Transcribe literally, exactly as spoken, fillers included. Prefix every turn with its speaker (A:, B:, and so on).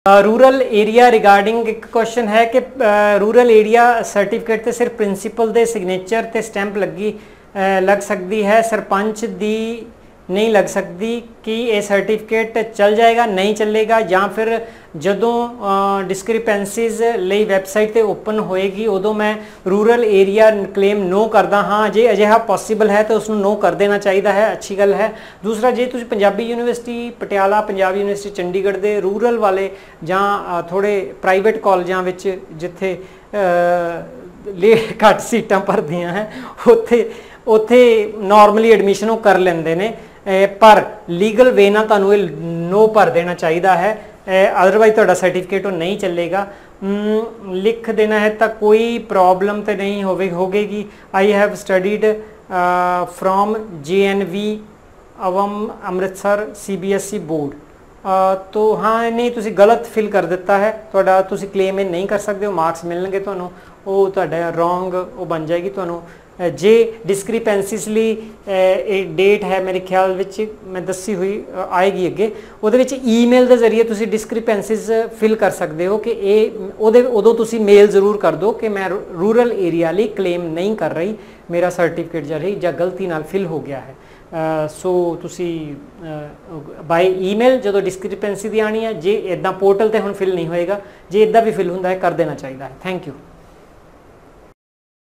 A: Rural area regarding एक question है कि रूरल एरिया सर्टिफिकेट ते सिर्फ प्रिंसीपल दे सिग्नेचर ते स्टैंप लगी लग सकती है, सरपंच दी नहीं लग सकती कि ये सर्टिफिकेट चल जाएगा नहीं चलेगा, या फिर जदों डिस्क्रिपेंसीज ਲਈ ਵੈਬਸਾਈਟ ਤੇ ओपन होएगी उदों मैं रूरल एरिया क्लेम नो करदा हाँ। जे अजिहा पॉसीबल है तो उसनूं नो कर देना चाहिए है, अच्छी गल है। दूसरा जे तुसीं पंजाबी यूनिवर्सिटी पटियाला, पंजाब यूनिवर्सिटी चंडीगढ़ दे रूरल वाले जां थोड़े प्राइवेट कॉलेजां विच जिथे ले घट सीटां भरदियां हैं उत्थे उत्थे नॉर्मली एडमिशन कर लेंदे ने, पर लीगल वे ना तुहानूं नो भर देना चाहिए है, अदरवाइज तुहाडा सर्टिफिकेट नहीं चलेगा। लिख देना है तो कोई प्रॉब्लम तो नहीं होवे होगी। I have studied from J N V अवम Amritsar C B S E board, तो हाँ नहीं तुसी गलत फिल कर दिता है, तुहाडा तुसी क्लेम नहीं कर सकते हो, मार्क्स मिलणगे तुहानूं, वो तुहाडा रॉन्ग वो बन जाएगी। तुहानूं जे डिस्क्रिपेंसीज ली एक डेट है मेरे ख्याल विच मैं दसी हुई आएगी अगे, उहदे विच ईमेल के जरिए तुसी डिस्क्रिपेंसीज फिल कर सकते हो कि ये उहदे उदों तुसी मेल जरूर कर दो कि मैं रूरल एरिया लिए क्लेम नहीं कर रही, मेरा सर्टिफिकेट जा रही या गलती नाल फिल हो गया है। सो तुसी बाय ईमेल जो डिस्क्रिपेंसी दी आनी है, जे इदा पोर्टल ते हुण फिल नहीं होएगा, जे इदा भी फिल हुंदा है कर देना चाहिए है। Thank you.